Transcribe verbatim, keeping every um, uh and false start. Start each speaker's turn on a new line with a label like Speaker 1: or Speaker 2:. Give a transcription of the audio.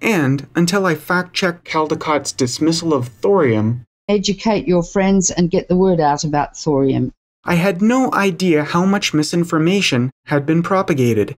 Speaker 1: And, until I fact-checked Caldicott's dismissal of thorium,
Speaker 2: educate your friends and get the word out about thorium.
Speaker 1: I had no idea how much misinformation had been propagated.